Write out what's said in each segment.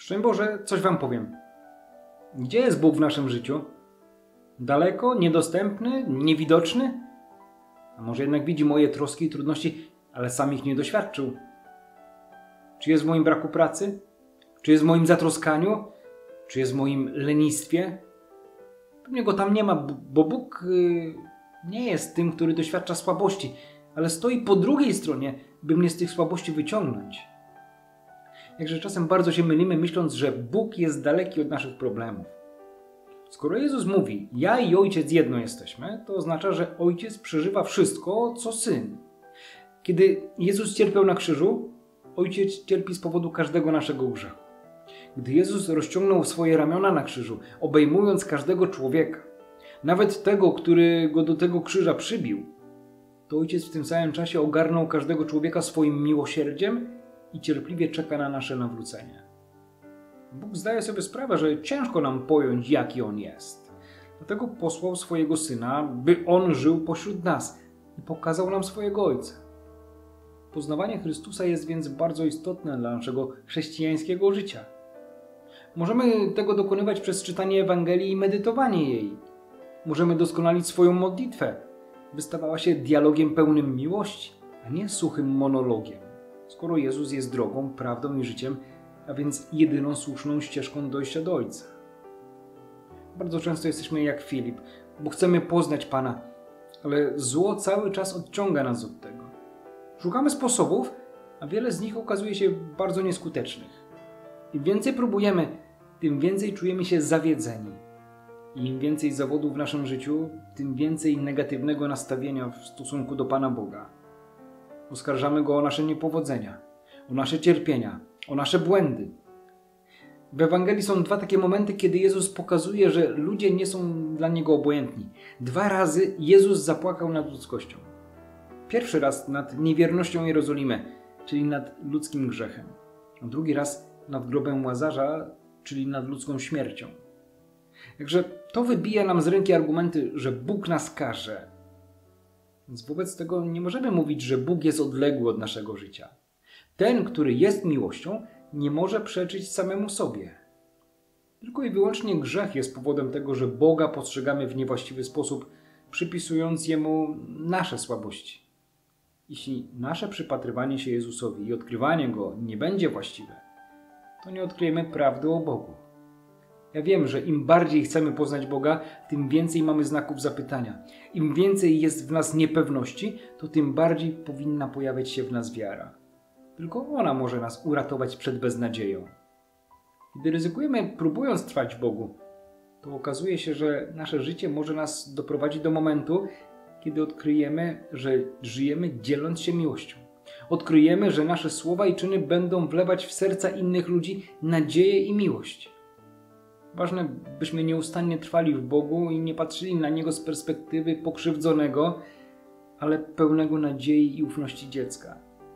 Szczęść Boże, coś wam powiem. Gdzie jest Bóg w naszym życiu? Daleko, niedostępny, niewidoczny? A może jednak widzi moje troski i trudności, ale sam ich nie doświadczył? Czy jest w moim braku pracy? Czy jest w moim zatroskaniu? Czy jest w moim lenistwie? Pewnie go tam nie ma, bo Bóg nie jest tym, który doświadcza słabości, ale stoi po drugiej stronie, by mnie z tych słabości wyciągnąć. Jakże czasem bardzo się mylimy, myśląc, że Bóg jest daleki od naszych problemów. Skoro Jezus mówi, ja i Ojciec jedno jesteśmy, to oznacza, że Ojciec przeżywa wszystko, co Syn. Kiedy Jezus cierpiał na krzyżu, Ojciec cierpi z powodu każdego naszego grzechu. Gdy Jezus rozciągnął swoje ramiona na krzyżu, obejmując każdego człowieka, nawet tego, który go do tego krzyża przybił, to Ojciec w tym samym czasie ogarnął każdego człowieka swoim miłosierdziem i cierpliwie czeka na nasze nawrócenie. Bóg zdaje sobie sprawę, że ciężko nam pojąć, jaki On jest. Dlatego posłał swojego Syna, by On żył pośród nas i pokazał nam swojego Ojca. Poznawanie Chrystusa jest więc bardzo istotne dla naszego chrześcijańskiego życia. Możemy tego dokonywać przez czytanie Ewangelii i medytowanie jej. Możemy doskonalić swoją modlitwę, by stawała się dialogiem pełnym miłości, a nie suchym monologiem, skoro Jezus jest drogą, prawdą i życiem, a więc jedyną słuszną ścieżką dojścia do Ojca. Bardzo często jesteśmy jak Filip, bo chcemy poznać Pana, ale zło cały czas odciąga nas od tego. Szukamy sposobów, a wiele z nich okazuje się bardzo nieskutecznych. Im więcej próbujemy, tym więcej czujemy się zawiedzeni. I im więcej zawodów w naszym życiu, tym więcej negatywnego nastawienia w stosunku do Pana Boga. Oskarżamy Go o nasze niepowodzenia, o nasze cierpienia, o nasze błędy. W Ewangelii są dwa takie momenty, kiedy Jezus pokazuje, że ludzie nie są dla Niego obojętni. 2 razy Jezus zapłakał nad ludzkością. Pierwszy raz nad niewiernością Jerozolimy, czyli nad ludzkim grzechem. A drugi raz nad grobem Łazarza, czyli nad ludzką śmiercią. Także to wybija nam z ręki argumenty, że Bóg nas karze. Więc wobec tego nie możemy mówić, że Bóg jest odległy od naszego życia. Ten, który jest miłością, nie może przeczyć samemu sobie. Tylko i wyłącznie grzech jest powodem tego, że Boga postrzegamy w niewłaściwy sposób, przypisując Jemu nasze słabości. Jeśli nasze przypatrywanie się Jezusowi i odkrywanie Go nie będzie właściwe, to nie odkryjemy prawdy o Bogu. Ja wiem, że im bardziej chcemy poznać Boga, tym więcej mamy znaków zapytania. Im więcej jest w nas niepewności, to tym bardziej powinna pojawiać się w nas wiara. Tylko ona może nas uratować przed beznadzieją. Gdy ryzykujemy, próbując trwać w Bogu, to okazuje się, że nasze życie może nas doprowadzić do momentu, kiedy odkryjemy, że żyjemy dzieląc się miłością. Odkryjemy, że nasze słowa i czyny będą wlewać w serca innych ludzi nadzieję i miłość. Ważne, byśmy nieustannie trwali w Bogu i nie patrzyli na Niego z perspektywy pokrzywdzonego, ale pełnego nadziei i ufności dziecka.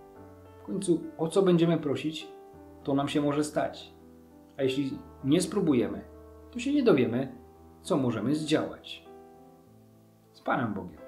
W końcu o co będziemy prosić, to nam się może stać. A jeśli nie spróbujemy, to się nie dowiemy, co możemy zdziałać. Z Panem Bogiem.